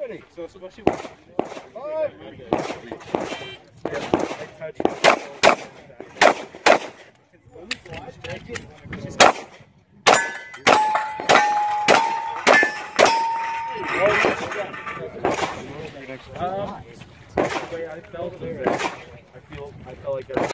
Ready. So especially when Alright. the way I felt was that I felt like